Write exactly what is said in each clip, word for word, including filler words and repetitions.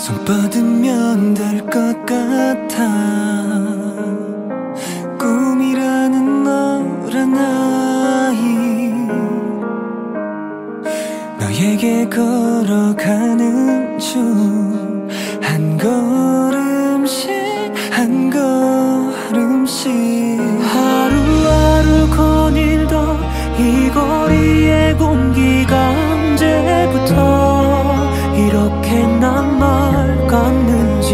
손 뻗으면 될 것 같아. 꿈이라는 너란 아이, 너에게 걸어가는 중 한 걸음씩 한 걸음씩 하루하루 거닐던 이 거리의 공기가 언제부터 이렇게 난 널 걷는지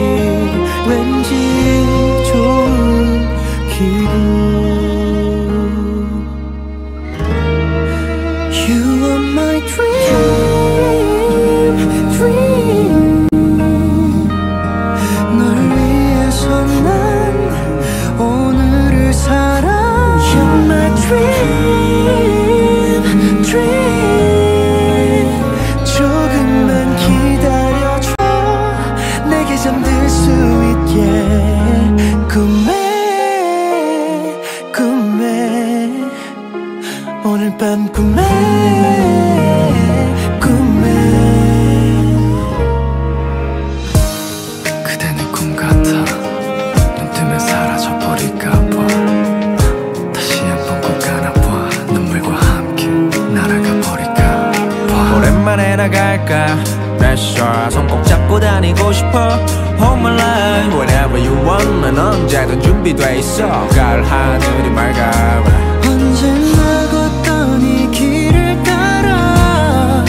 왠지 좋은 기분. You are my dream, dream. 널 위해서 난 오늘을 살아. You're my dream, dream. 조금만 기다려줘. 내게 잠들 수 있게. 꿈에 꿈에 오늘 밤 꿈에 꿈에 그대는 꿈 같아. 눈 뜨면 사라져버릴까봐 다시 한번 꼭 안아봐. 눈물과 함께 날아가 버릴까봐. 오랜만에 나갈까 Pressure 손 꼭 잡고 다니고 싶어. Hold my line whenever you want. 난 언제든 준비돼 있어. 가을 하늘이 맑아. 언제나 걷던 이 길을 따라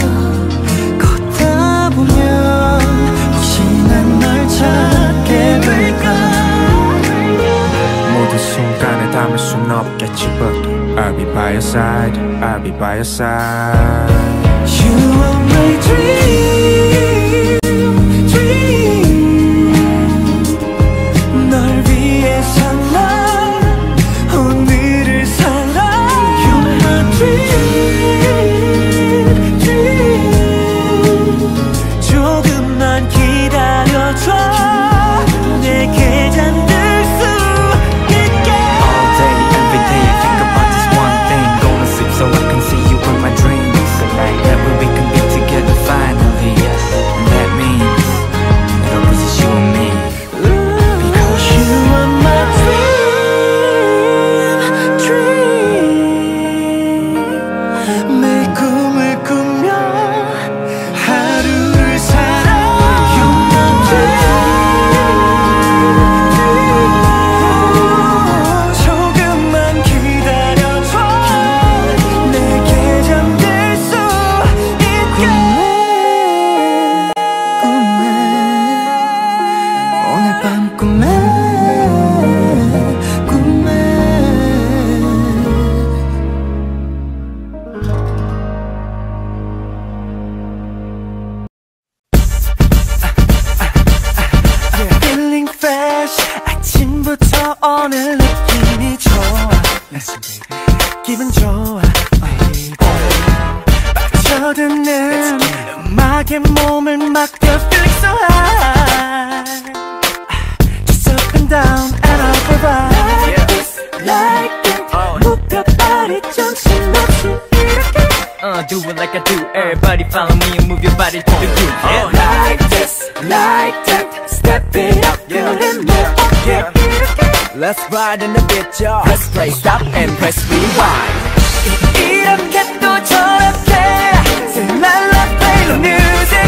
걷다 보면 혹시 난 널 찾게 될까. 모든 순간에 담을 순 없겠지 But I'll be by your side. I'll be by your side. You are my dream, dream. 널 위해서 난 오늘을 살아. You're my dream, dream. 조금만 기다려줘. 내게 잠들 수 있게. All day, every day I think about this one thing. Gonna sleep so I can see you in my dreams. That way we can be together finally. Yes, and that means it'll be just you and me. Because you are my dream, dream. 내 꿈을 꾸며 하루를 살아. You're my dream. 조금만 기다려줘. 내게 잠들 수 있게. 꿈에 오늘 밤 꿈에 꿈에. Feeling fresh 아침부터 오늘 느낌이 좋아. 기분 좋아. 빠져드는 음악에 몸을 맡겨. Feeling so high. Just up and down and up and right. Like this, like that. Move your body 정신없이 이렇게. Uh, do it like I do. Everybody follow me and move your body to the groove. Yeah. Oh, like this, like that. Step it up, put it more. Yeah. Let's ride in the beat, y'all. Press play, stop and press rewind. 이렇게 또 저렇게. Say la la, play the music.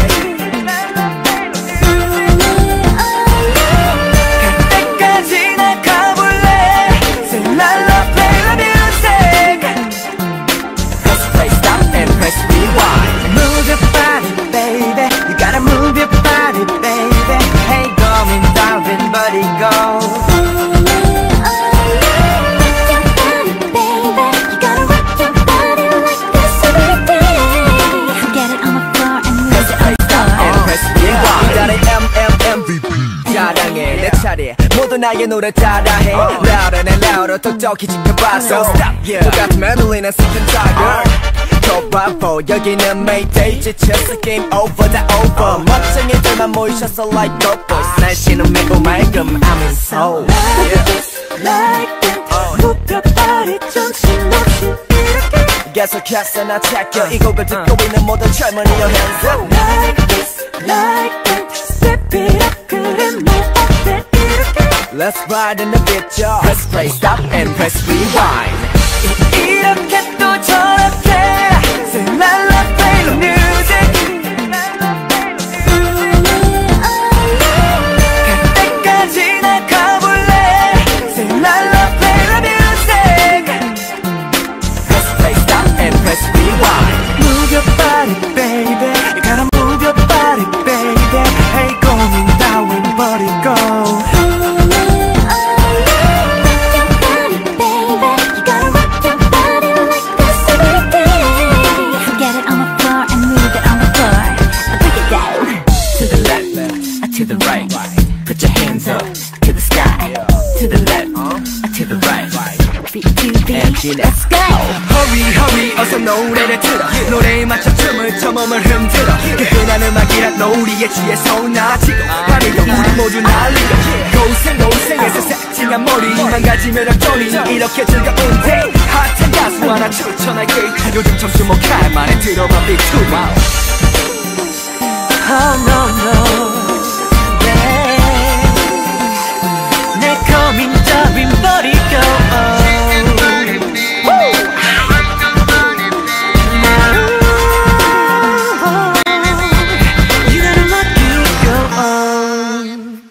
갈 때까지 나 가볼래. Say la la, play the music. Press play, stop and press rewind. Move your body, baby. You gotta move your body, baby. Hey, going darling, buddy, go. 내 차례 모두 나의 노래 따라해. Louder and louder 톡톡히 지켜봤어. 똑같으면 울리는 슬픈 tiger. 더 바보 여기는 Mayday. 지쳤어 game over 다 over. 멋쟁이들만 모이셨어 like dope boys. 날씨는 매우 맑음 I'm in soul. Like this, like that. Move your body 정신없이 이렇게. 계속해서 나 챙겨 이 곡을 듣고 있는 모든 젊은이여 hands up. Like this, like that. Step it let's ride in the beat, yo. Press play, stop and press rewind. 이렇게 또 저렇게 Say la la play the music. 갈 때까지 나 가볼래. Say la la play the music. Press play, stop and press rewind. Move your body baby, you gotta move your body baby. Hey 고민 따윈 버리고 to the right, put your hands up to the sky. To the left, to the right. Beat to beat, let's go. Hurry hurry 어서 노래를 틀어. 노래에 맞춰 춤을 춰 몸을 흔들어. 그 흔한 음악이란 놀이에 취해서 나치고 파리도 우리 모두 날리고 고생 고생해서 새침한 머리 망가지면 악존이 이렇게 즐거운데 핫한 가수 하나 추천할게. 요즘 점수 못 갈 만에 들어봐 Big Two. Oh no no 내 고민 따윈 버리고 You gotta let it go on.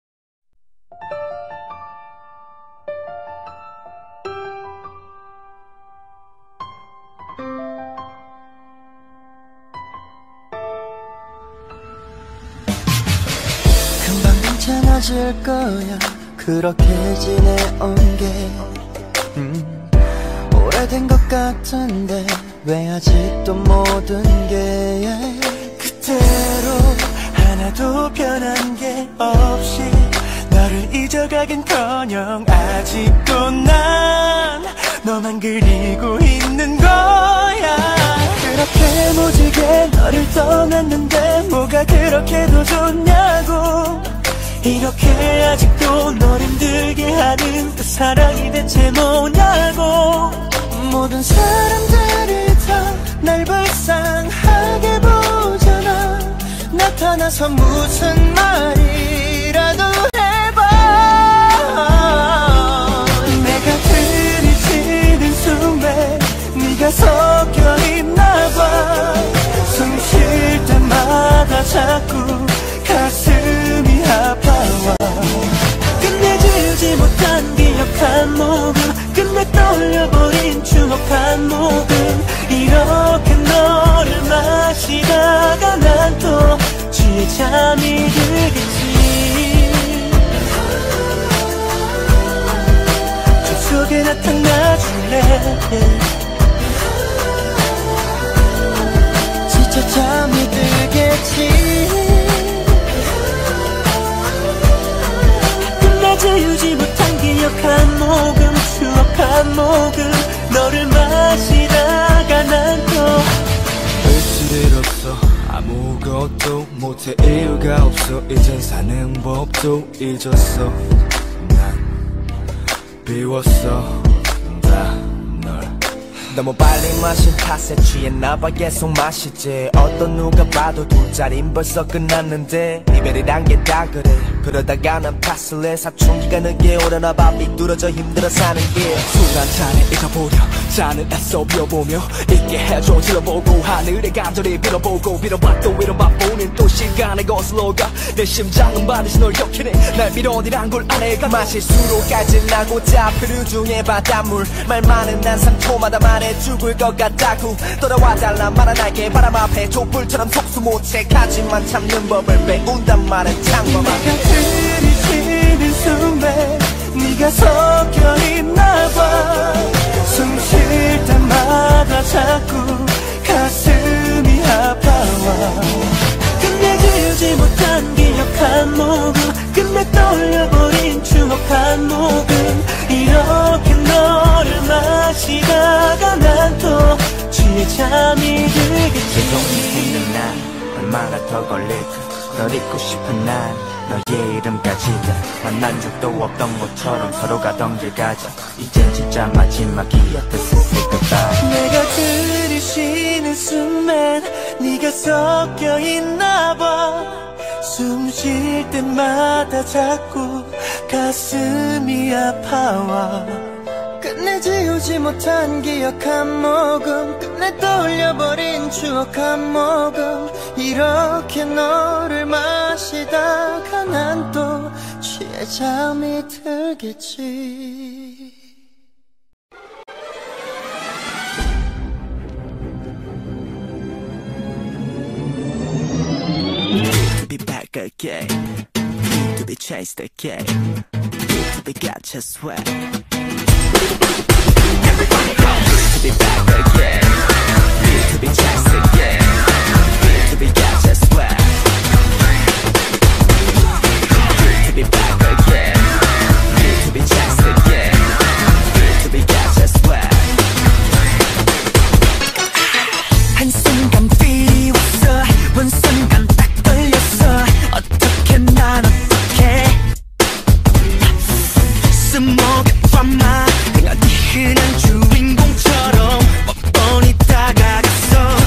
금방 괜찮아질 거야 그렇게 지내온 게 음, 오래된 것 같은데 왜 아직도 모든 게 그대로 하나도 변한 게 없이 너를 잊어가긴커녕 아직도 난 너만 그리고 있는 거야. 그렇게 무지개 너를 떠났는데 뭐가 그렇게도 좋냐고. 이렇게 아직도 널 힘들게 하는 그 사랑이 대체 뭐냐고. 모든 사람들이 다 날 불쌍하게 보잖아. 나타나서 무슨 말이라도 해봐. 내가 들이쉬는 숨에 네가 섞여 있나봐. 숨 쉴 때마다 자꾸 가슴이 아파와. 끝내 지우지 못한 기억 한 모금, 끝내 떨려버린 추억 한 모금. 이렇게 너를 마시다가 난 또 취해 잠이 들겠지. 저 속에 나타나줄래. 진짜 잠이 들겠지. 지우지 못한 기억 한 모금, 추억 한 모금. 너를 마시다가 난 또 별수일 없어. 아무것도 못해 이유가 없어. 이젠 사는 법도 잊었어. 난 비웠어 다 널. 너무 빨리 마신 탓에 취했나봐. 계속 마시지. 어떤 누가 봐도 두 자린 벌써 끝났는데 이별이란 게 다 그래. 그러다가 난 탓을 해. 사춘기가 늦게 오려나봐. 삐뚤어져 힘들어 사는 길. 순간 잔에 잊어보려 잔을 애써 비워보며 잊게 해줘. 질러보고 하늘의 간절히 빌어보고 빌어봤도 위로 맛보는 또 시간에 거슬러 가. 내 심장은 반드시 널 격히네. 날 밀어내란 걸 아내가 마실수록 깔질나고자 표류 중에 바닷물. 말 많은 난 상처마다 말해 죽을 것 같다고. 돌아와달라 말한 날개 바람 앞에 촛불처럼 속수 못해. 하지만 참는 법을 배운단 말은 창범한. 들이쉬는 숨에 네가 섞여 있나봐. 숨 쉴 때마다 자꾸 가슴이 아파와. 끝내 지우지 못한 기억 한 모금, 끝내 떨려버린 추억 한 모금. 이렇게 너를 마시다가 난 또 취해 잠이 들겠지. 지금이 있는 날 얼마나 더 걸릴까. 널 잊고 싶은 날 너의 이름까지다. 만난 적도 없던 것처럼 서로 가던 길 가자. 이젠 진짜 마지막이야. This is say goodbye. 내가 들이쉬는 숨엔 네가 섞여 있나봐. 숨 쉴 때마다 자꾸 가슴이 아파와 끝내 지우지 못한 기억 한 모금 끝내 떠올려버린 추억 한 모금 이렇게 너를 마시다가 난 또 취해 잠이 들겠지 To be back again, need to be chased again, need to be gotcha sweat. Everybody go. To be back again, need to be chased again, need to be gotcha sweat. To be back again, need to be chased again, need to be gotcha sweat. 한순간 필이 왔어, 한순간 딱 걸렸어. 어떻게 난 어떻게 스모그 드라마 그냥 네 흔한 주인공처럼 뻔뻔히 다가갔어.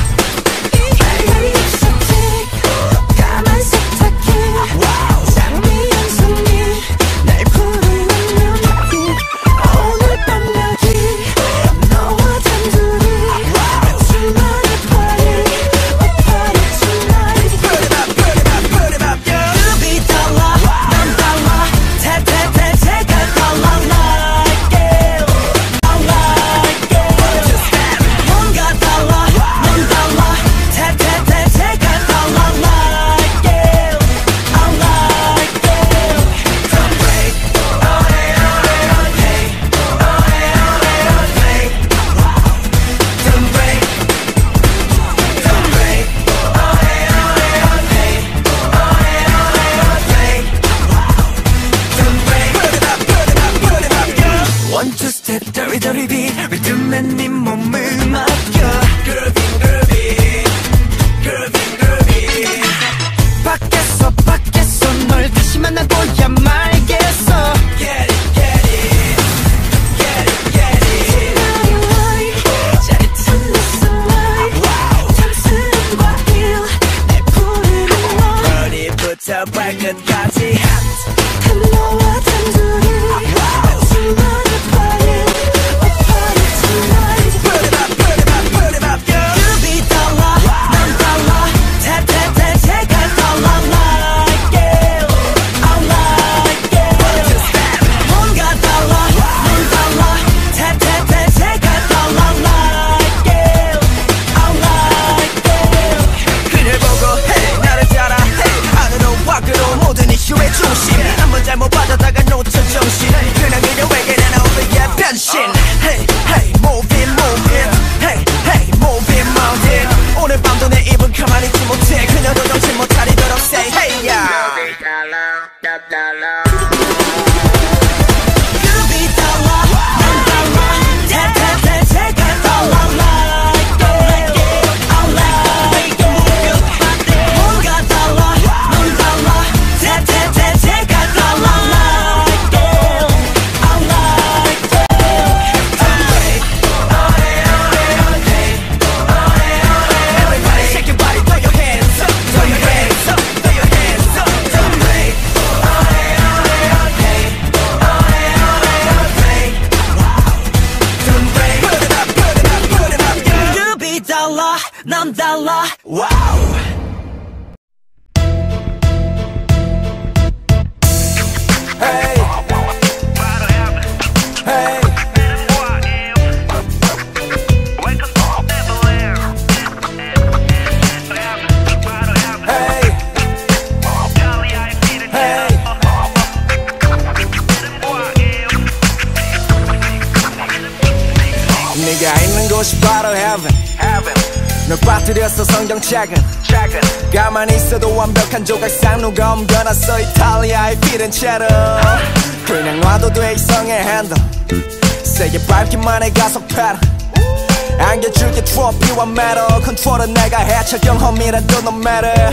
발발이 익숙해 까만 세탁해 장미 한 송이 날 부르는 여기 오늘 밤 여기 너와 단둘이 둘만의 party A party tonight. Put it up, put it up, put it up, yeah. 급이 달라 난 달라 태태태태가 달라 like it I like it 뭔가 달라 넌 달라 태태태태가 달라 like it I like it Don't break, oh hey, oh hey, oh hey, oh hey, oh hey, oh hey. Don't break, don't break, oh hey, oh hey, oh hey, oh hey, oh hey, oh hey. Don't break, put it up, put it up, put it up, yeah. One two step, dirty dirty beat, 리듬에 네 몸을 맡겨. Groovy, groovy, groovy, groovy. 밖에서 밖에서 널 다시 만나고야 말겠어 Get it, get it, get it, get it. 짜릿한 내 sunlight 탐스런 과일 날 부르는 너 머리부터 발끝까지 hot. 단 너와 단둘이 둘만의 party A party tonight. Put it up, put it up, put it up, yeah. 급이 달라 난 달라 태태태태가 달라 like it I like it 뭔가 달라 넌 달라 태태태태가 달라 like it I like it 그녀를 보고 hey 나를 따라 hey 안으로 밖으로 모든 이슈의 중심 한번 잘못 받아다가 놓쳐 정신 그냥 그녀에게는 오늘의 변신 Hey hey move it move it Hey hey move it move it 오늘 밤도 내 입은 가만히 있지 못해 그녀도 정신 못 차리도록 say hey yeah. 급이 달라 난 달라 태태태태가 달라 like it I like it 뭔가 달라 넌 달라 태태태태가 달라 like it I like it Everybody shake your body throw your hands up throw your hands up throw your hands up don't break oh hey oh hey oh hey oh hey oh hey oh hey don't break put it up put it up put it up yeah. 급이 달라 난 달라 Wow. Hey. Hey. Hey. Hey. 네가 있는 곳이 바로 heaven. 널 빠뜨렸어 성경책은 가만히 있어도 완벽한 조각상 누가 옮겨놨어 이탈리아의 피렌체로 그냥 놔도 돼 이성의 핸들 세게 밟기만 해 가속 페달 안겨줄게 트로피와 메달 컨트롤은 내가 해쳐 경험이라도 no matter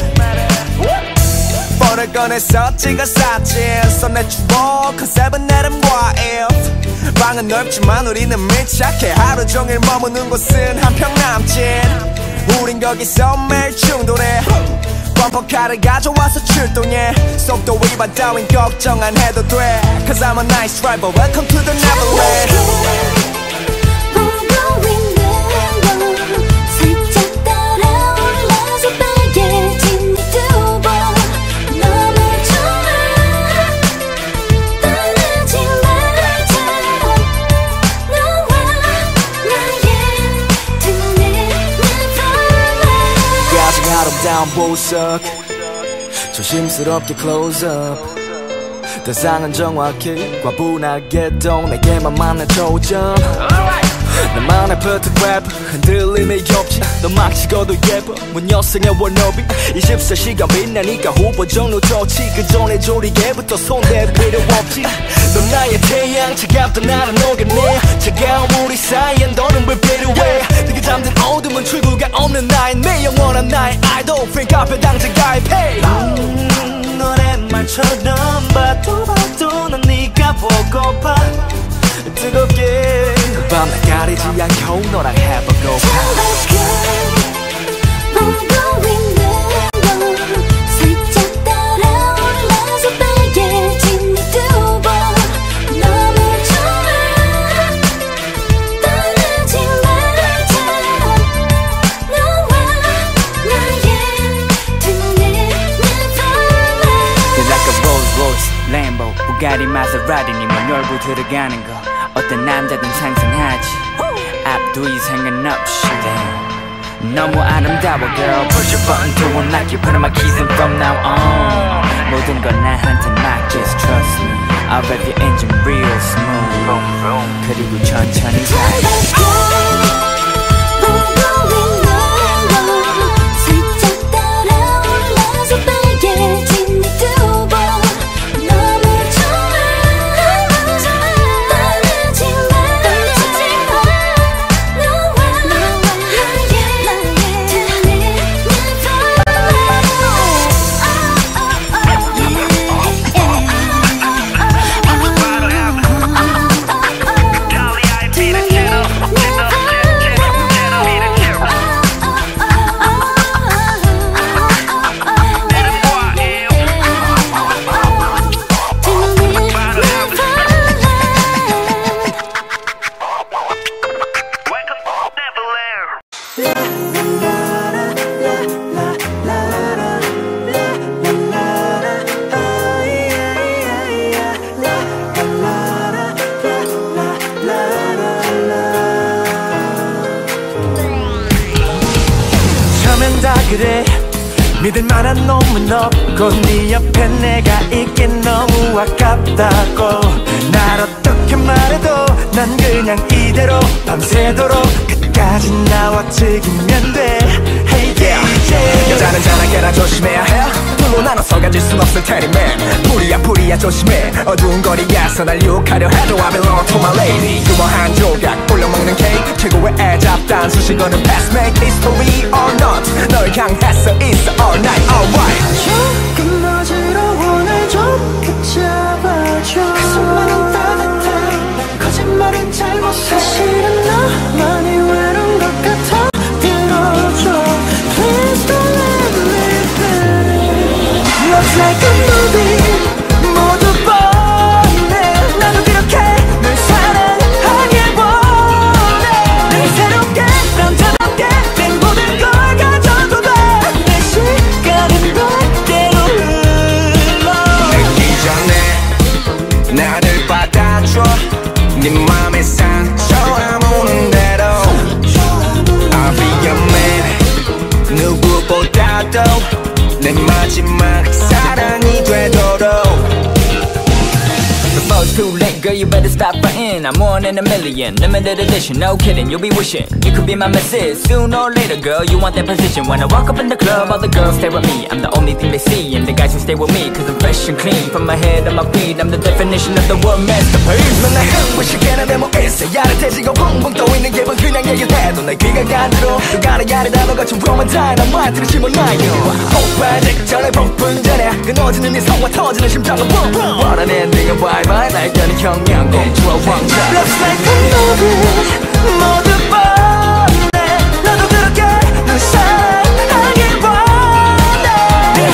폰을 꺼내서 찍어 사진 손에 추억 컨셉은 내름과 if 방은 넓지만 우리는 밀착해 하루 종일 머무는 곳은 한평 남짓 우린 거기서 매일 충돌해 범퍼카를 가져와서 출동해 속도 위반 따윈 걱정 안 해도 돼 Cause I'm a nice driver Welcome to the Neverland 아름다운 보석 조심스럽게 close up 대상은 정확히 과분하게도 내게만 맞는 초점 나만의 perfect rap 흔들림이 겹치 너 막 찍어도 예뻐 문 여성의 워너비 이십사 시간 빛나니까 후보 정로 터치 그 전에 조리개부터 손댈 필요 없지 넌 나의 태양 차갑던 나를 녹여내 차가운 우리 사이엔 너는 왜 필요해 네가 잠든 어둠은 출구가 없는 나의 내 영원한 나의 아이돌 팬 카페 당장 가입해 음, 너의 말처럼 봐도 봐도 난 네가 보고파 뜨겁게 밤 날 가리지 않고 너랑 해보고파 보고 있는 너 살짝 따라올라서 빨개진 네 두 번 너무 좋아 떠나지 말자 너와 나의 둘의 Neverland You're like a Rolls Royce, Lambo, Bugatti, Maserati 니만 열고 들어가는 거 어떤 남자든 상상하지 앞뒤 상관없이 너무 아름다워 girl Push your button to unlock you Put on my keys and from now on 모든 건 나한테 막 Just trust me I'll rev your engine real smooth 그리고 천천히 가 그래 믿을 만한 놈은 없고 네 옆에 내가 있긴 너무 아깝다고 날 어떻게 말해도 난 그냥 이대로 밤새도록 끝까지 나와 즐기면 돼 Hey yeah, yeah. 여자는 자나깨나 조심해야 해 둘로 나눠서 가질 순 없을 테니 man 불이야 불이야 조심해 어두운 거리에서 날 유혹하려 해도 I belong to my lady 유머한 조각 올려먹는 케이크 최고의 애잡단 수식어는 past make history or not 널 향해서 있어 all night alright 조금 어지러워 날 좀 붙잡아줘 그 손만은 따뜻해 거짓말은 잘못해 사실은 나만이 외로운 것 같아 들어줘 Please don't let me be Looks like a movie 모두 뻔해 나도 그렇게 널 사랑하길 원해 늘 새롭게 남자답게 내 모든 걸 가져도 돼 내 시간은 너대로 흘러 늦기 전에 나를 받아줘 네 맘의 상처 아무는 대로 I'll be your man 누구보다도 내 마지막 사랑이 되도록 Before it's too late, girl, you better stop frontin'. I'm one in a million, limited edition, no kidding. You'll be wishing you could be my missus sooner or later, girl. You want that position. When I walk up in the club, all the girls stare at me. I'm the only thing they see, and the guys who stay with me, cause I'm fresh and clean from my head to my feet. I'm the definition of the word masterpiece. 맨날 흥부시게는 내 몸에서 야릇해지고 붕붕 떠있는 기분 그냥 얘기해도 내 귀가 간지러 누가는 야릇하는 것처럼 Roman Dynamite 들으시면 나요 폭발 직전에 폭풍전에 끊어지는 네 성과 터지는 심장은 뿜뿜 원하는 엔딩은 bye-bye 날 겨는 형량공주와 왕자 Looks like a movie 모두 뻔해 나도 그렇게 널 사랑하길 원해 늘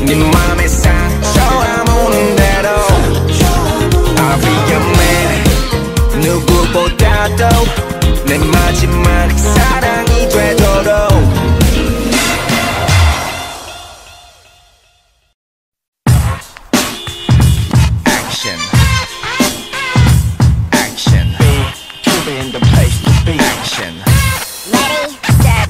네 맘에 상처 오는 대로 I'll be your man 누구보다도 내 마지막 사랑이 되도록 Action Action To be in the place to be Action Ready, set,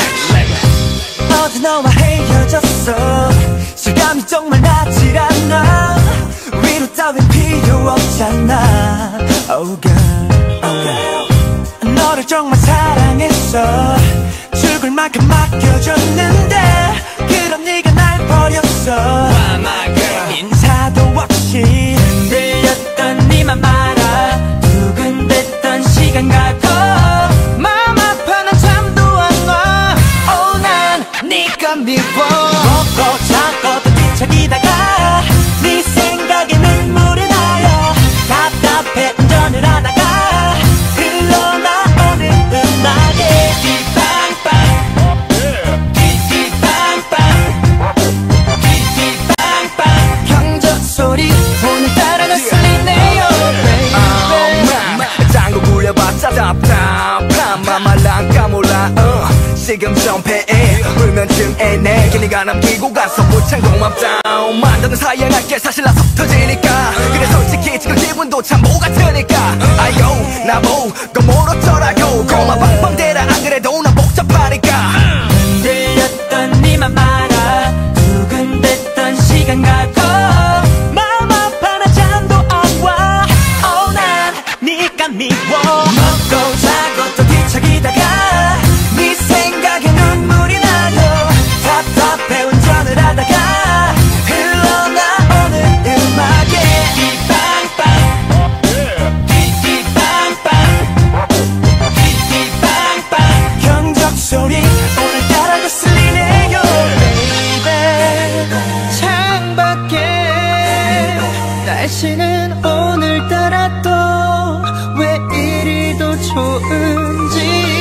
어제 너와 헤어졌어 실감이 정말 나질 않아 위로 따윈 필요 없잖아 Oh girl, oh girl. 너를 정말 사랑했어 죽을 만큼 맡겨줬는데 그럼 네가 날 버렸어 Why my girl 인사도 없이 들렸던 네만 말아 두근댔던 시간 가고 마음 아파 난 잠도 안 와 Oh 난 네가 미워 먹고 자고 또 뒤척이다가 네 생각에 눈물이 나요 답답해 운전을 하다가 흘러나오는 음악에 띠빵빵 띠띠빵빵 띠띠빵빵 경적 소리 오늘따라 더 쓸리네요 딴거 굴려봤자 답답한 맘말랑 까몰라 uh, 지금 전폐해 불면증에 내게 네가 남기고 가서 무창 고맙다 만드는 사이에 날게 사실 나서 터지니까 그래 솔직히 지금 기분도 참 모 같으니까 아요 나보고 멀었더라고 고마 방방대라 안 그래도 난 복잡하니까 들렸던 네만 말아 두근댔던 시간 가고 마음 아파 나 잠도 안와 Oh 난 네가 미워 먹고 자고 또 뒤척이다가 네 생각에 눈물이 나요 답답해 운전을 하다가 흘러나오는 음악에 띠빵빵 띠띠빵빵 띠띠빵빵 경적 소리 오늘따라 거슬리네요 Baby 창밖에 날씨는 오늘따라 또 왜 이리도 좋은지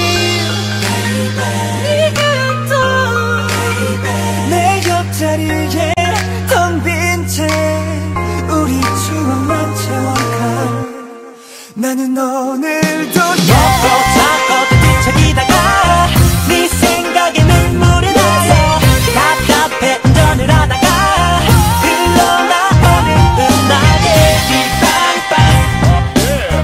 네가 또 내 옆자리에 텅 빈 채 우리 추억만 채워가 나는 오늘도 먹고 자고 또 뒤척이다가 네 생각에 눈물이 나요 답답해 운전을 하다가 흘러나오는 음악에 띠빵빵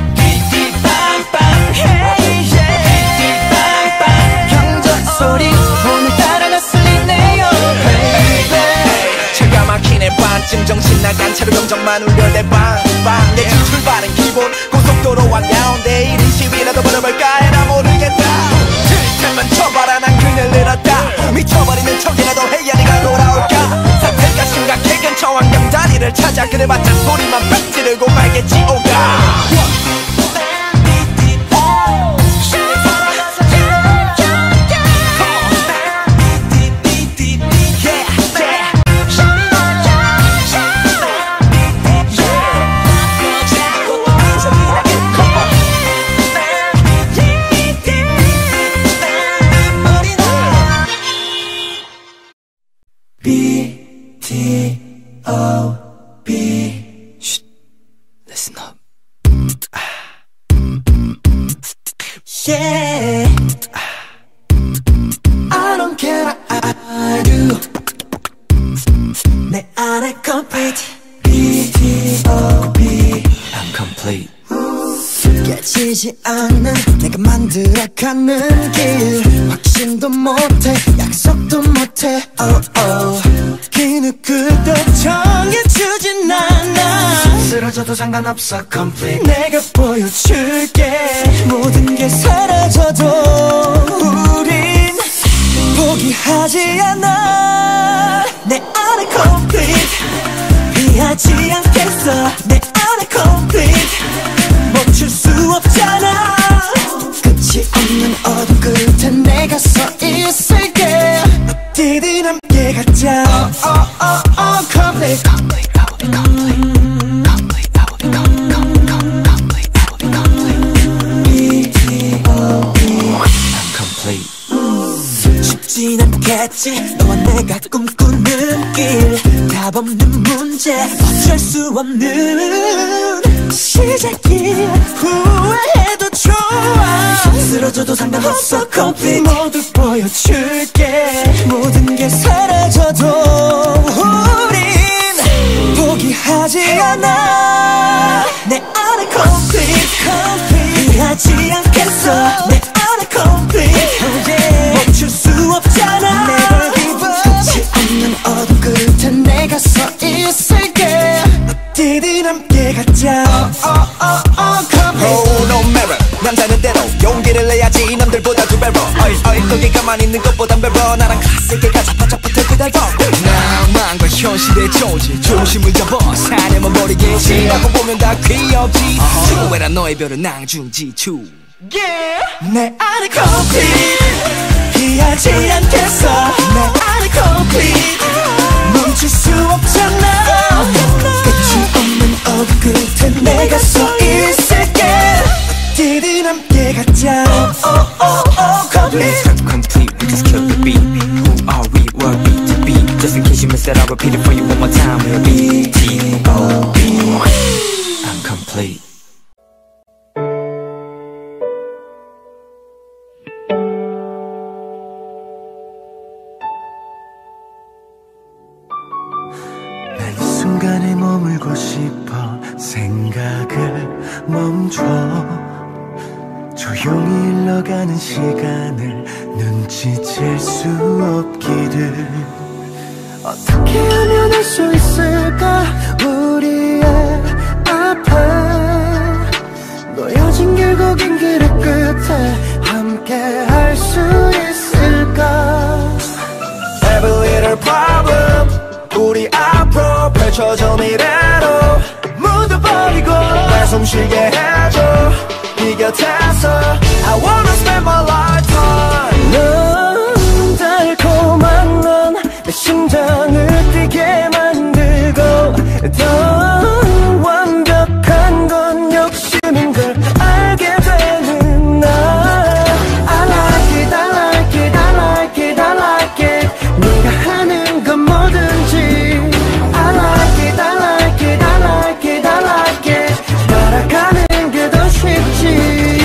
띠띠빵빵 Hey yeah 띠띠빵빵 경적 소리 오늘따라 거슬리네요 Baby 차가 막히네 반쯤 정신 나간 차로 경적만 울려대 빵빵 내 집 출발은 기본 고속도로 한가운데 이리 시위라도 벌어볼까 해나 모르겠다 틀면 쳐봐라 난 그냥 늘었다 미쳐버리는 척이라도 해야 네가 돌아올까 사태가 심각해 근처 환경 다리를 찾아 그래봤자 소리만 빽 지르고 말겠지 오가 B T O B Shh, listen up. Yeah, I don't care what I do. 내 안에 complete B T O B I'm complete. 깨지지 않는 내가 만들어가는 길 확신도 못해 약속도 못해 oh, oh. 그 누구도 정해주진 않아 쓰러져도 상관없어 complete 내가 보여줄게 모든 게 사라져도 우린 포기하지 않아 내 안에 complete 피하지 않겠어 내 안에 complete 멈출 수 없잖아 끝이 없는 어둠 끝에 내가 서 있을게 어디든 함께 가자 oh, oh, oh, oh, complete complete I will be complete complete I will be complete complete I will be complete B T O B I'm complete 쉽진 않겠지 너와 내가 꿈꾸는 길 답 없는 문제 어쩔 수 없는 시작이야. 후회해도 좋아. 쓰러져도 상관없어. complete 모두 보여줄게. 모든 게 사라져도 우린 포기하지 않아. 내 안에 complete complete 하지 않겠어. 내 안에 complete oh yeah. 멈출 수 없잖아. Never give up. 끝이 없는 어둠 끝에 내가 서 있을게. 어디든 함께 가자. oh, oh, oh, oh, complete. Oh no matter 남자는 때로 용기를 내야지. 남들보다 두 배로 어이 어이 거기 가만히 있는 것보단 배로 나랑 가슴에 가자 바짝 붙어 그대로. 낭만과 현실의 조지 중심을 잡아 사내만 버리게 지나고 보면 다 귀엽지. 후회란 너의 별은 낭중지추. 내 안에 complete 피하지 않겠어. 내 안에 complete 멈출 수 없잖아. 끝이 없는 어둠 끝에 내가 서 있을게. 어디든 함께 가자. oh, oh, oh, oh, complete. Let's complete, we just kill the beat. Who are we, what we to be? Just in case you missed it, I'll repeat it for you one more time. We'll be T O B. I'm complete. 순간에 머물고 싶어. 생각을 멈춰. 조용히 흘러가는 시간을 눈치챌 수 없기를. 어떻게 하면 할 수 있을까. 우리의 앞에 놓여진 길고 긴 길의 끝에 함께 할 수 있을까. Every little problem 우리 앞으로 펼쳐져 미래로 묻어버리고 날 숨쉬게 해줘. 네 곁에서 I wanna spend my lifetime. 넌 달콤한 넌 내 심장을 뛰게 만들고 더 완벽한 건 욕심인 걸 알게 되는 날. I like it, I like it, I like it, I like it. 네가 하는 건 뭐든지 I like it, I like it, I like it, I like it. 따라가는 게 더 쉽지.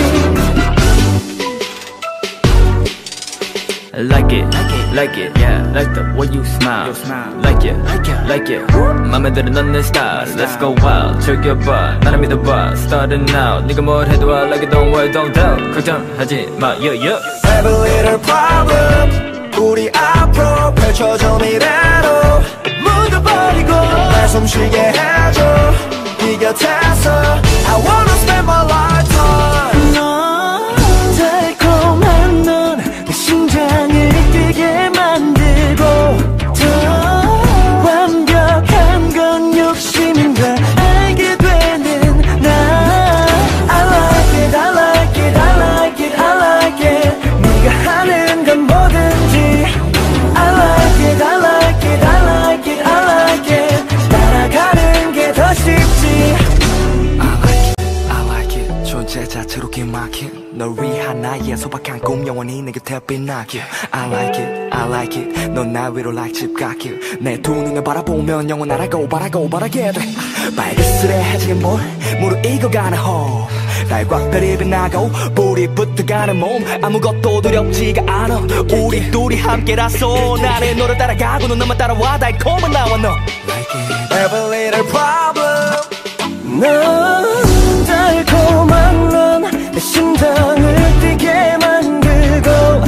I like it, like it, yeah. Like the way you smile, like it, like it. 맘에 들어 넌 내 style. Let's go wild, 즐겨봐, 나를 믿어봐. Starting now, 네가 뭘 해도 I like it, don't worry, don't doubt. 걱정하지 마, yeah, yeah. Every little problem 우리 앞으로 펼쳐져 미래로 묻어버리고 날 숨쉬게 해줘. 네 곁에서 I wanna spend my lifetime. 넌 달콤한 넌 내 심장을 뛰게 만들고 더 완벽한 건 욕심인 걸 알게 되는 날. I like it, I like it, I like it, I like it. 네가 하는 건 뭐든지 I like it, I like it, I like it, I like it. 따라가는 게 더 쉽지. I like it, I like it. 존재 자체로 기막힌 널 위한 나의 소박한 꿈 영원히 내 곁에 빛나길. I like it, I like it. 넌 나 위로 like 집가길. 내 두 눈을 바라보면 영원하라고 바라고 바라게 돼. 빨간슬에 해지게 뭘 무르익어가는 호. 달과 별이 빛나고 불이 붙어가는 몸. 아무것도 두렵지가 않아. 우리 둘이 함께라서 나의 노래 따라가고 넌 나만 따라와. 달콤한 나와 너 like it. Every little problem 넌 달콤한 넌 내 심장을 뛰게 만들고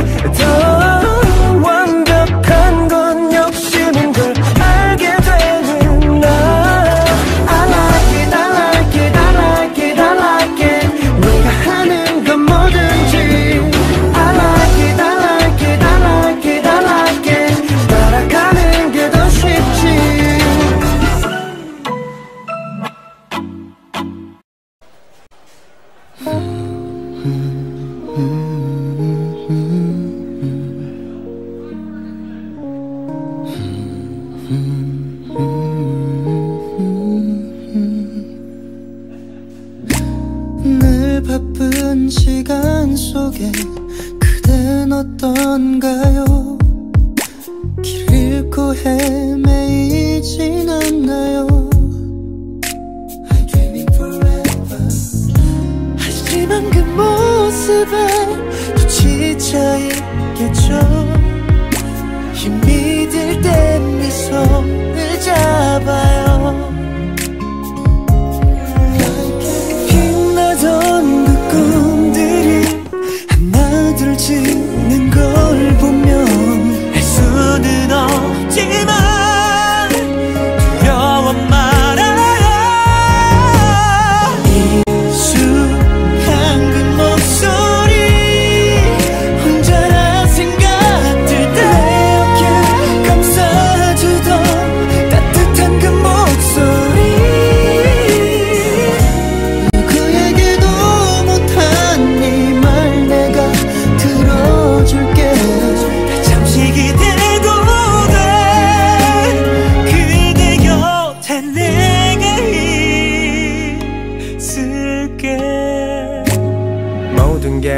더 완벽한 건 욕심인 걸 알게 되는 날. I like it, I like it, I like it, I like it. 네가 하는 건 뭐든지 I like it, I like it, I like it, I like it. 따라가는 게 더 쉽지. 늘 바쁜 시간 속에 그댄 어떤가요? 길 잃고 헤매이지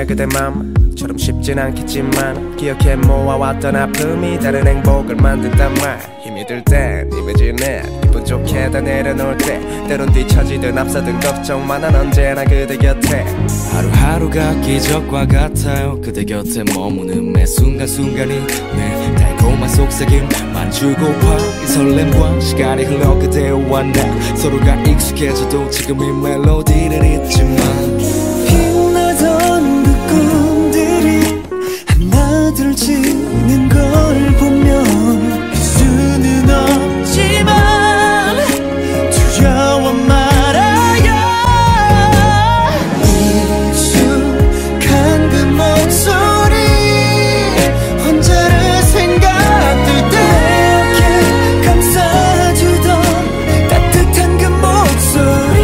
그대 맘처럼 쉽진 않겠지만 기억해 모아왔던 아픔이 다른 행복을 만든단 말. 힘이 들 땐 이매진해 기분 좋게 다 내려놓을 때 때론 뒤처지든 앞서든 걱정만 난 언제나 그대 곁에. 하루하루가 기적과 같아요. 그대 곁에 머무는 매 순간순간이 내 달콤한 속삭임만 주고파. 이 설렘과 시간이 흘러 그대와 나 서로가 익숙해져도 지금 이 멜로디를 잊지만 빛나던 그 꿈들이 하나둘 지는 걸 보면 알 수는 없지만 두려워 말아요. 익숙한 그 목소리 혼자를 생각들 때 이렇게 감싸주던 따뜻한 그 목소리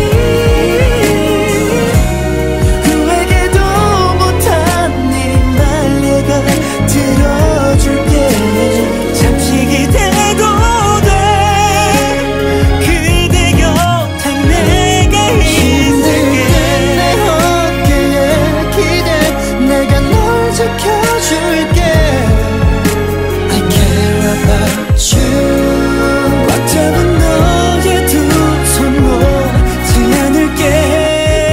후회하게도 못한 네 말 내가 들어줄게. 잠시 기대도 돼 그대 곁에 내가 있을게. 내 어깨에 기대 내가 널 지켜줄게. I care about you. 꽉 잡은 너의 두 손 놓지 않을게.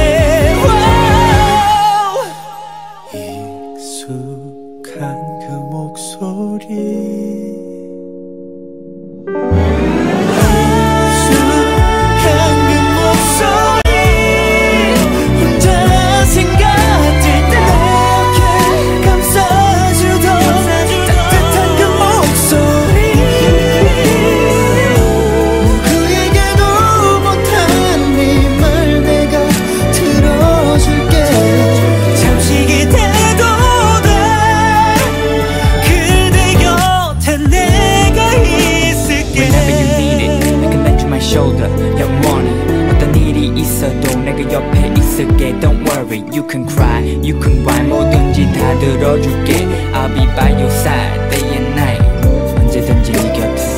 익숙한 그 목소리 익숙한 그 목소리 혼자 생각들 때 이렇게 감싸주던 따뜻한 그 목소리 누구에게도 못한 네 말 내가 들어줄게. 잠시 기대도 돼 그대 곁에 내가 있을게. Whenever you need it, I can lend you my shoulder. 영원히 어떤 일이 있어도 내가 옆에 있을게. Don't worry, you can cry, you can whine. 뭐든지 다 들어줄게. I'll be by your side, day and night. 언제든지 네 곁에.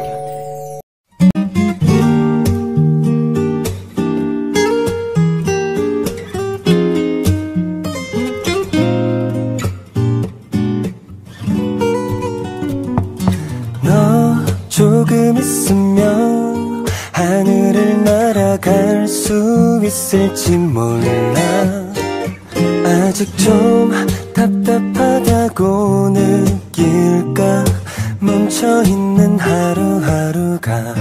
너 조금 있으면 하늘을 날아갈 수 있을지 몰라. 아직 좀 답답하다고 느낄까. 멈춰있는 하루하루가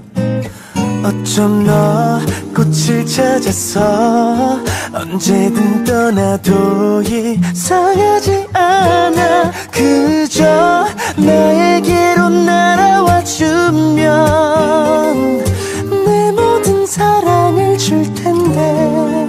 어쩜 너 꽃을 찾아서 언제든 떠나도 이상하지 않아. 그저 나에게로 날아와 주면 내 모든 사랑을 줄 텐데.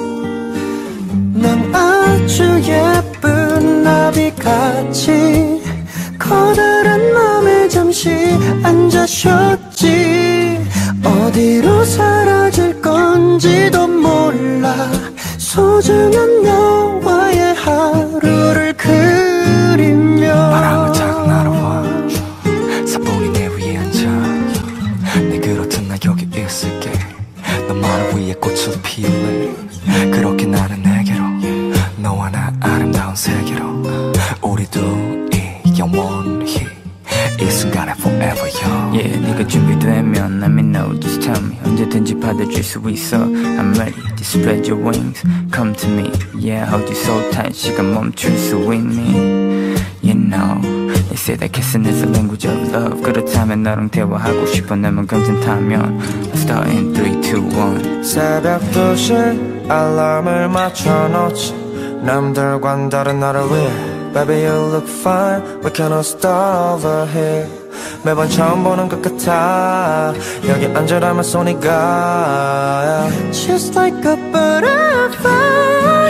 넌 아주 예쁜 나비같이 커다란 맘에 잠시 앉아 쉬었지. 어디로 사라질 건지도 몰라. 소중한 너와의 하루를 그리며 바람을 타고 날아와 사뿐히 내 위에 앉아. 내 그렇듯 나 여기 있을게. 너만을 위해 꽃을 피울래. 그렇게 나는 내게로 너와 나 아름다운 세계로 우리 둘이 영원히 이 순간에 forever young. Yeah, 네가 준비되면 let me know, just tell me. 언제든지 받아줄 수 있어. I'm ready to spread your wings. Come to me, yeah, hold you so tight. 시간 멈출 수 있니? You know, they say that kissing is the language of love. 그렇다면 너랑 대화하고 싶어. 내맘 감탄타면 Let's start in three, two, one. 새벽 두 시 알람을 맞춰놓지. 남들과는 다른 나를 위해 Baby you look fine, we cannot start over here. 매번 처음 보는 것 같아. 여기 앉으라면 손이 가. Just like a butterfly.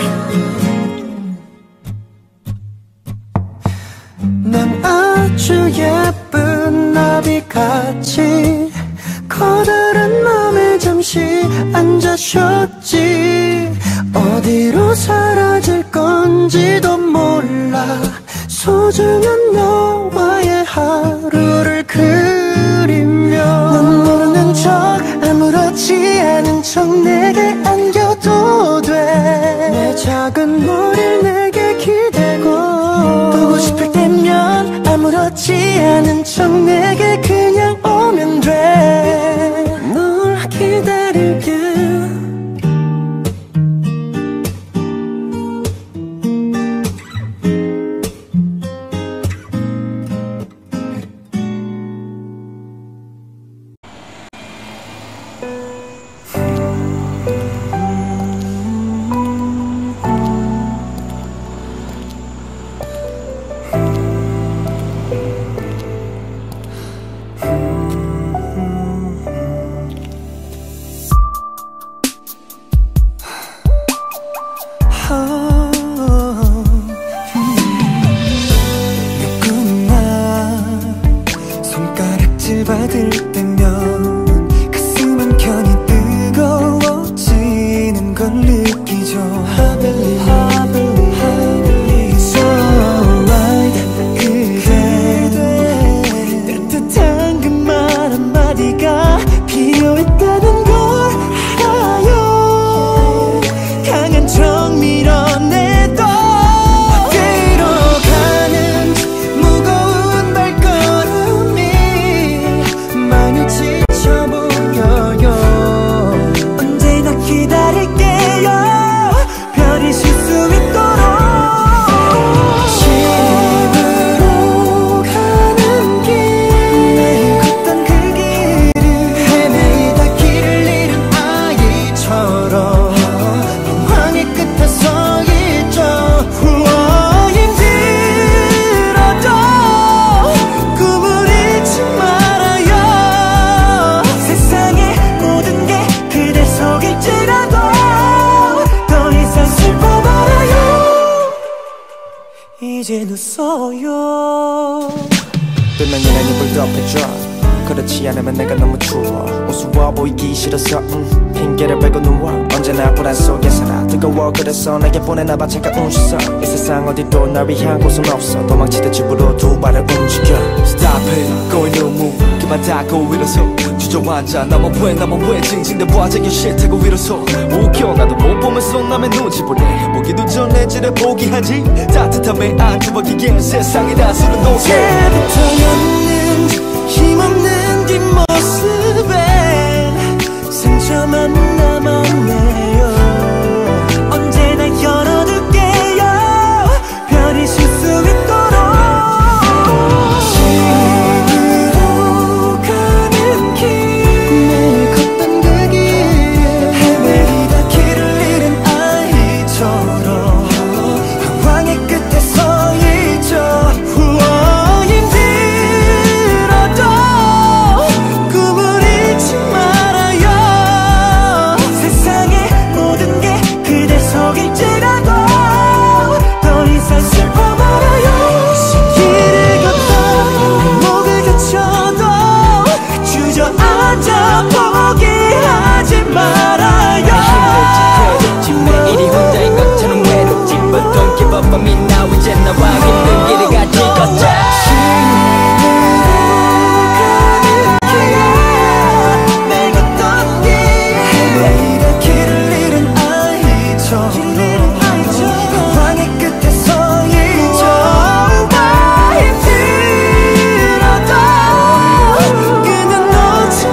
난 아주 예쁜 나비같이 커다란 맘에 잠시 앉아 쉬었지. 어디로 사라질 건지도 몰라. 소중한 너와의 하루를 그리며 넌 모르는 척 아무렇지 않은 척 내게 안겨도 돼. 내 작은 머리를 내 넌 내게 그냥 오면 돼. 널 기다릴게. 받을 때면 가슴은 편히 뜨거워지는 걸 느끼죠. I believe, I believe, I believe it's alright. 그래 돼. 따뜻한 그 말 한마디가 필요했다는 걸 알아요. 강한 척 밀어내도 어디로 가는지 무거운 발걸음이 많이 지쳐 보여요. 언제나 기다릴게요. 별이 쉴 수 있도록. 집으로 가는 길 매일 걷던 그 길을 헤매이다 길을 잃은 아이처럼 방황의 끝에 서 있죠. 우와, 힘들어도 꿈을 잊지 말아요. 세상의 모든 게 그대 속일지라도 더 이상 슬퍼 말아요. 이제 늦어요. 뚫명이란 입을 덮여줘. 그렇지 않으면 내가 너무 추워. 우스워 보이기 싫어서 음, 핑계를 빼고 누워. 언제나 불안 속에 살아. 뜨거워 그래서 내게 보내나봐 차가운 시선. 이 세상 어디도 날 위한 곳은 없어. 도망치듯 집으로 두 발을 움직여. Stop it, going no move. 그만 닫고 일어서 주저앉아. 나만 왜 나만 왜 징징대 봐쟁이 싫다고 일어서 웃겨. 나도 못 보면서 남의 눈치 보네. 보기도 전에 지레 포기하지. 따뜻함에 안주먹이기엔 세상이 다 술은 녹여. 언제부터였는지 힘없는 뒷모습엔 상처만 남았네요. 언제나 열어둘게요. 별이 쉴 수 있도록. 집으로 가는 길 매일 걷던 그 길에 헤매이다 길을 잃은 아이처럼 방황의 끝에 서 있죠. 우와, 힘들어도 꿈을 잊지 말아요. 세상의 모든 게 그대 속일지라도 더 이상 슬퍼 말아요. 길을 걷다 목을 다쳐도 주저앉아 포기하지 말아요. 힘들지 매일이 혼자인 것처럼 외롭지 But don't give up on me now. 이제 나와 힘든 길을 같이 걷자. 매일 걷던 길 헤매이다 길을 잃은 아이처럼 방황의 끝에 서 있죠. 힘들어도 그는 놓지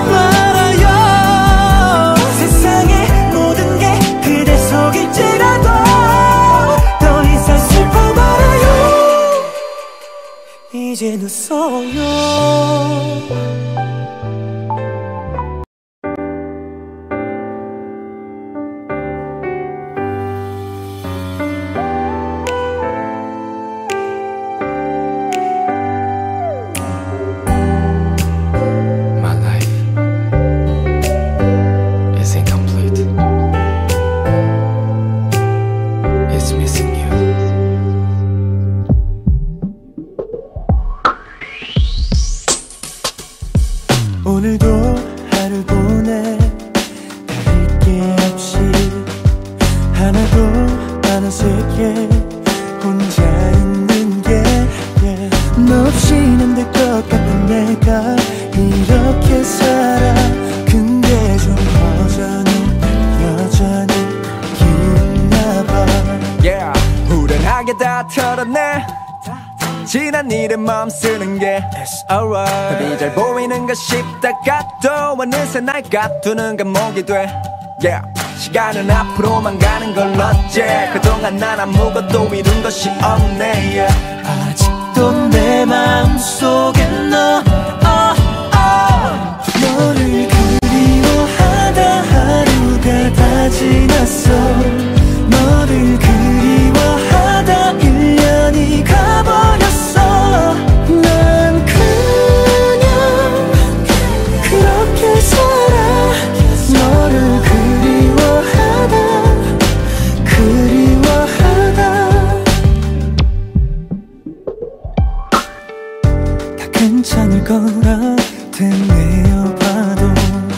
말아요. 세상의 모든 게 그대 속일지라도 더 이상 슬퍼 말아요. 이제 늦어요. My life is incomplete. It's missing you. 오늘도 하루 보내 다를 게 없이 하나도 안 어색해 혼자 있는 게 yeah. 너 없이는 안 될 것 같은 내가 이렇게 살아. 근데 좀 여전히 여전히 기운나 봐. Yeah, 후련하게 다 털어내. 지난 일에 마음 쓰는 게 It's alright. 답이 잘 보이는 것 싶다가 또 어느새 날 가두는 감옥이 돼. Yeah. 시간은 앞으로만 가는 걸 어째 그동안 난 아무것도 이룬 것이 없네. Yeah. 아직도 내 마음속에 너 oh, oh. 너를 그리워하다 하루가 다 지났어. 너를 그리워하다 일 년이 가버렸어. 난 그냥 그렇게 살아. 너를 그리워하다 그리워하다. 다 괜찮을 거라 되뇌어봐도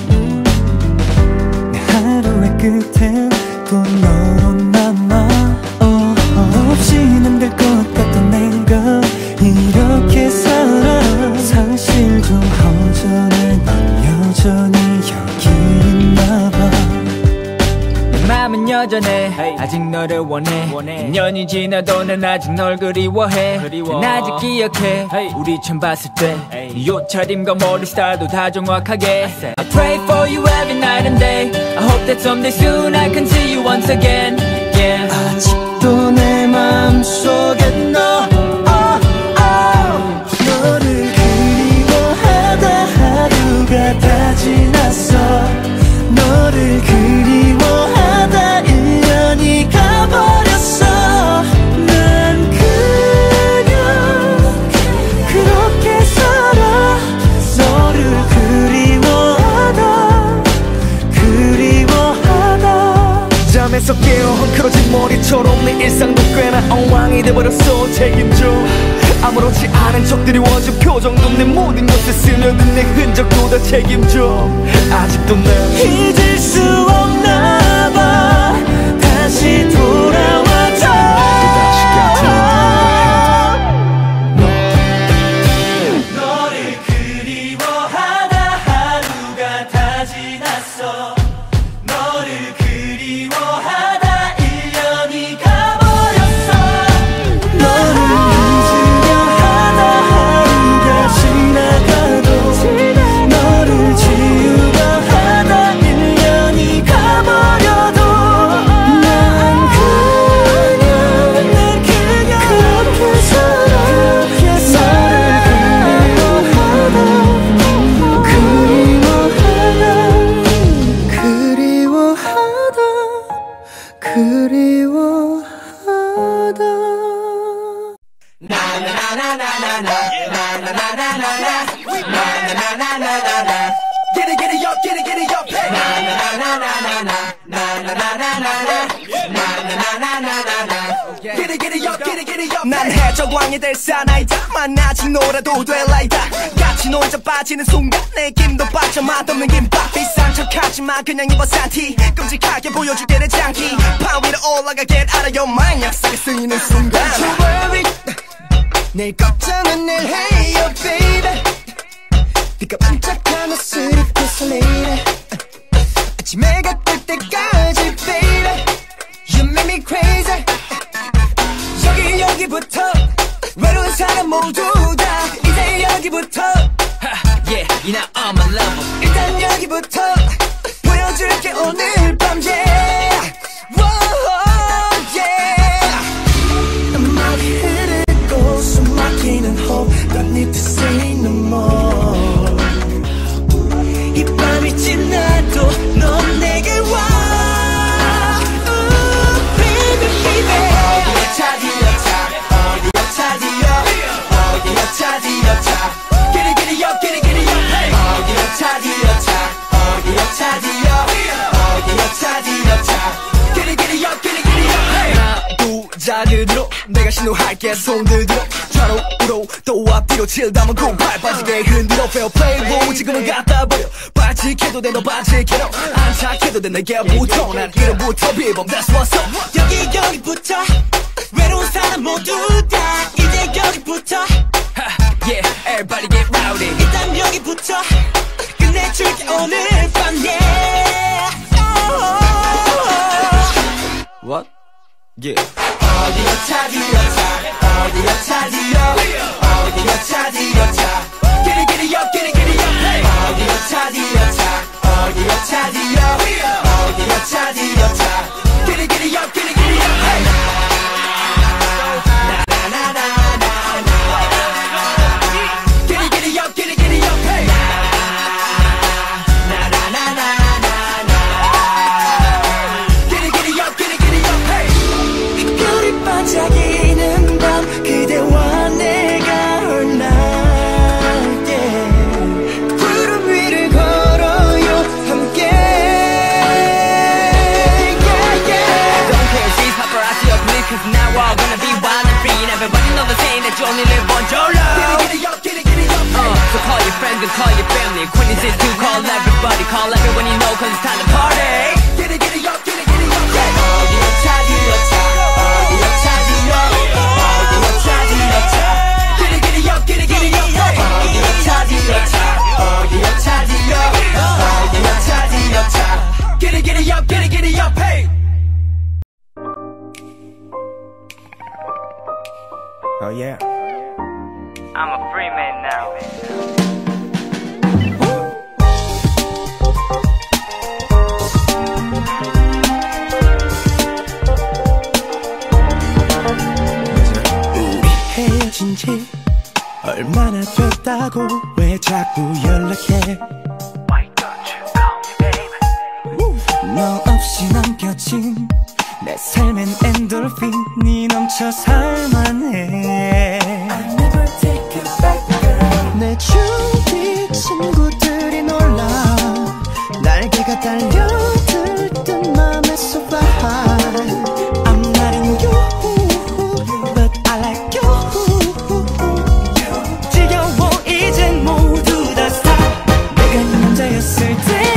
내 하루의 끝엔 또 너로 남아. oh, oh. 없이는 될 것 같던 내가 이렇게 살아. 사실 좀 허전해. 넌 여전히 여기 있나봐. 내 맘은 여전해. hey. 아직 너를 원해. 일 년이 지나도 난 아직 널 그리워해. 그리워. 난 아직 기억해. hey. 우리 처음 봤을 때 네 옷차림과 머리 스타일도 다 정확하게. I, I pray for you every night and day. I hope that someday soon I can see you once again. yeah. 아직도 내 마음속에 너 oh, oh. 너를 그리워하다 하루가 다 지났어. 너를 그리워하다 일 년이 가버렸어. 난 그냥 그렇게 살아. 너를 그리워하다 그리워하다. 잠에서 깨어 헝클어진 머리처럼 내 일상도 꽤나 엉망이 돼버렸어. 책임져. 아무렇지 않은 척 드리워진 표정도 내 모든 것을 스며든 내 흔적도 다 책임져. 아직도 난 잊을 수 없나 봐. 다시 돌아와줘. 너를 그리워하다 하루가 다 지났어. 너를 그리워하다 일 년이 가버렸어. 너를 잊으려 하다 하루가 지나가도 너를 지우려 하다 일 년이 가버려도 난 그냥 난 그냥 그렇게 살아. 너를 그리워하다 그리워하다 그리워하다. Get it, get it, yo, get it, get it, yo, hey. Get it, get it, yo, get it, get it, yo. 난 해적왕이 될 사나이다. 만나지 놀아도 될 라이다. 같이 놀자 빠지는 순간 내 김도 빠져 맛없는 김밥. 비싼 척하지마 그냥 입어 산 티. 끔찍하게 보여줄게 내 장기. 판 위로 올라가 get out of your mind. 약속에 쓰이는 순간 Don't worry. 내 걱정은 늘 해요 baby. 네가 반짝하는 스리프 설레이네. 아침에 가뜰 때까지 baby. You make me crazy. 여기 여기부터 외로운 사람 모두 다 이제 여기부터 yeah, you're not on my level. 일단 여기부터 보여줄게 오늘 밤 yeah. Whoa, yeah. 음악이 흐르고 숨 막히는 호흡 Don't need to say no more. 이 밤이 지나도 넌 내게 와. Ooh, baby, baby. 어디에 차디어 차 어디에 차디어 어디에 차디어 차 Get it, get it, yo, get it, get it, yo, hey. 어디에 차디어 차 어디에 차디어 어디에 차디어 차 Get it, get it, yo, get it, get it, yo, hey. 하나 두자그 들어 내가 신호할게 손들 들어 좌로우로 또 앞뒤로 칠담은 공팔 빠지게 흔들어 Fair play 로 지금은 갖다 버려. 바지켜도 돼 너 바지켜도 안 착해도 돼 내게부터 난 이름부터 비범 That's what's up. 여기 여기부터 외로운 사람 모두 다 이제 여기부터 Yeah, everybody get rowdy. 일단 여기부터 끝내줄게 오늘 밤 yeah. oh, oh, oh. What? Yeah. 어디여 찾으여 차 어디여 찾으여 어디여 찾으여 차 기리 기리여 기리 기리여 어디여 찾으여 차 어디여 찾으여 어디여 찾으여 차 기리 기리여 기리 기리여 기리 기리여 기리 기리여 반짝이는 밤 그대와 내가 all night yeah. 구름 위를 걸어요 함께 yeah, yeah. Don't care if she's paparazzi or police cause now we're all gonna be wild and free and everybody knows the saying that you only live once YOLO uh, So call your friends and call your family acquaintances too, call everybody, call everyone you know cause it's time to party. Get it, get it, yo, get it, get it, yo, yeah. 어디여 찾으여 차 어디여 찾으여 어디여 찾으여 차 get it, get it, yo, get it, get it, yo, hey. 어디여 찾으여 차 어디여 찾으여 어디여 찾으여 차 get it, get it, yo, get it, get it, yo, hey. Oh yeah. I'm a free man now. 헤어진 지 얼마나 됐다고 왜 자꾸 연락해 Why don't you call me baby? 너 없이 남겨진 내 삶엔 엔돌핀이 넘쳐 살만해 I never take it back girl 내 주위 친구들이 놀라 날개가 달려들 듯 맘에 쏟아 I'm not in you but I like you 지겨워 이젠 모두 다 stop 내가 네 남자였을 때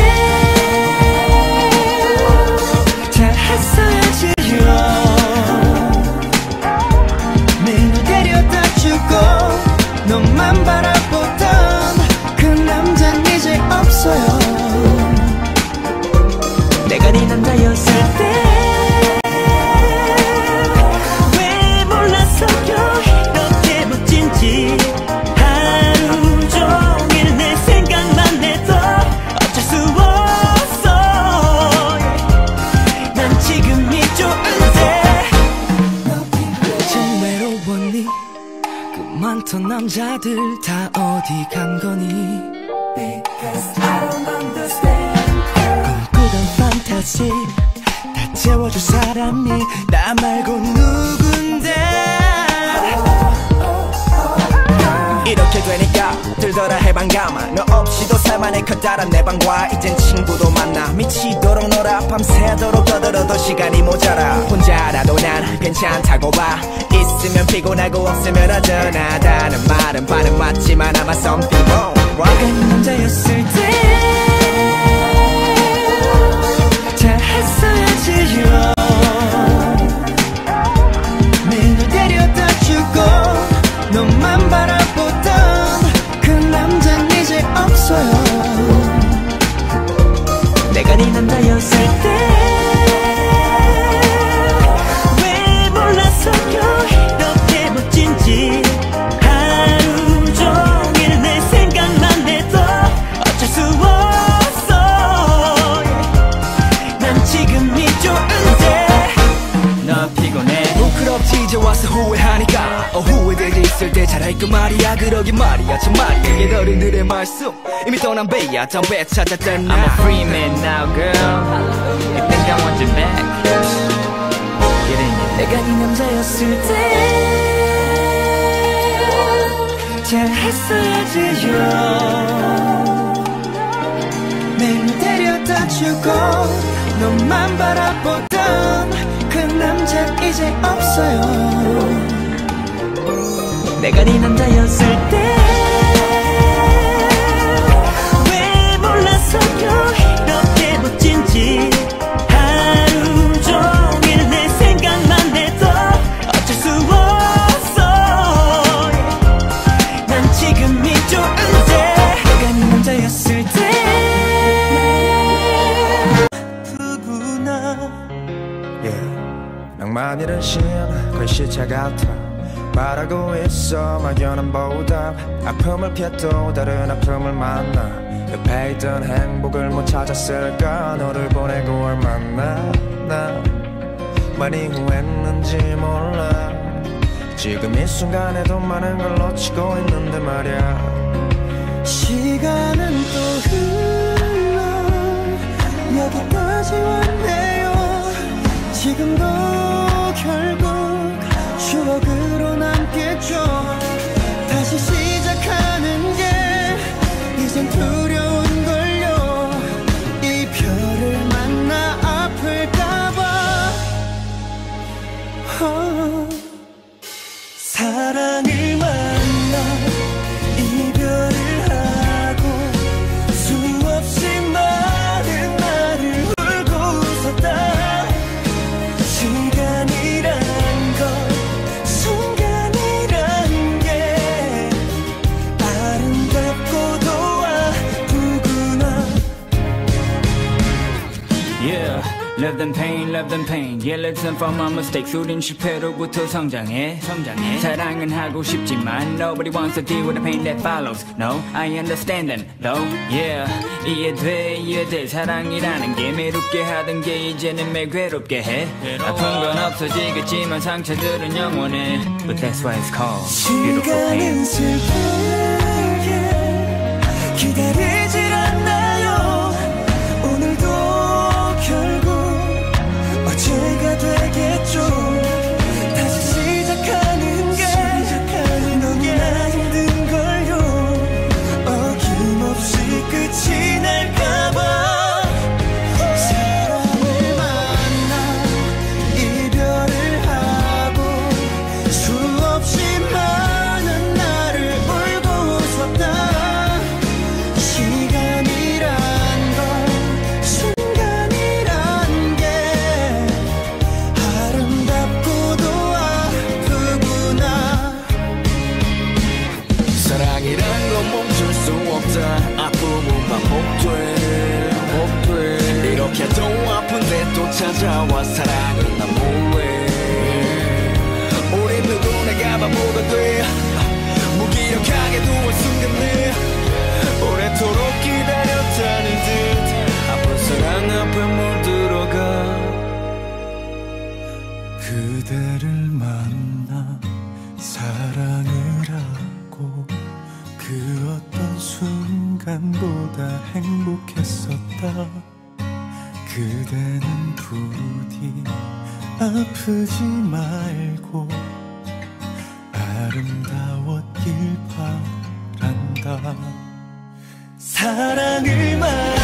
매일 데려다 주고 너만 바라보던 그 남잔 이제 없어요 내가 네 남자였을 때 왜 몰랐어요 이렇게 멋진지 하루 종일 내 생각만 해도 어쩔 수 없어 난 지금이 좋은데 외로웠니 그 많던 남자들 다 어디 간 거니 Because I don't understand 꿈꾸던 판타지 다 채워줄 사람이 나 말고 누군데 이렇게 되니까 들더라 해방감아 너 없이도 살만해 커다란 내 방과 이젠 친구도 만나 미치도록 놀아 밤새도록 떠들어도 시간이 모자라 혼자라도 난 괜찮다고 봐 있으면 피곤하고 없으면 허전하다는 말은 반은 맞지만 아마 some people 내가 네 남자였을 때 잘했어야지요 매일 데려다 주고 너만 바라보던 그 남잔 이제 없어요 내가 네 남자였을 때 왜 몰랐어요 이렇게 멋진지 하루 종일 내 생각만 해도 어쩔 수 없어 난 지금이 좋은데 나 피곤해 부끄럽지 이제 와서 후회하니까 어 후회되지 있을 때 잘할 거 말이야 그러긴 말이야 정말 이게 어른들의 말씀 이미 떠난 배야 담배 찾았잖아 I'm a free man now girl You think I want you back? 내가 네 남자였을 때 잘했어야지요 매일 데려다 주고 너만 바라보던 그 남자 이제 없어요 내가 네 남자였을 때 왜 몰랐어요 이렇게 멋진지 하루 종일 내 생각만 해도 어쩔 수 없어 난 지금이 좋은데 내가 네 남자였을 때 누구나 yeah. 나만 잃은 신 글씨체 같아 바라고 있어 막연한 보답 아픔을 피해도 다른 아픔을 만나 옆에 있던 행복을 못 찾았을까 너를 보내고 얼마나 나 많이 후회했는지 몰라 지금 이 순간에도 많은 걸 놓치고 있는데 말야 시간은 또 흘러 여기까지 왔네요 지금도 결국 추억으로 남겠죠 다시 시작하는 게 이젠 두려운걸요 이별을 만나 아플까봐 어. 사랑을 만나 이별을 하고 수없이 많은 날을 울고 웃었다 시간이란 건 순간이란 게 아름답고도 아프구나 Yeah, love them pain, love them pain Yeah, lesson from our mistakes 우린 실패로부터 성장해 성장해 사랑은 하고 싶지만 Nobody wants to deal with the pain that follows No, I understand them, though Yeah, 이해돼 이해돼 사랑이라는 게 매롭게 하던 게 이제는 매일 괴롭게 해 아픈 건 없어지겠지만 상처들은 영원해 But that's why it's called beautiful pain 시간은 슬프게 기다리질 않나요 오늘도 결국 어제가 되겠죠 다시 시작하는 게 너무나 힘든걸요 어김없이 끝이 날까봐 사랑을 만나 이별을 하고 수없이 많은 날을 울고 웃었다 시간이란 건 순간이란 게 아름답고도 아프구나 사랑이란 건 멈출 수 없다 아픔은 반복돼 반복돼 이렇게도 아픈데 또 찾아와 사랑은 너무해 우린 누구나 바보가 돼 무기력하게 두어 숨겼네 오래도록 기다렸다는 듯 아픈 사랑 앞에 물들어가 그대를 만나 사랑을 하고 그 어떤 순간보다 행복했었다 그대는 부디 아프지 말고 아름다웠길 바란다 사랑을 말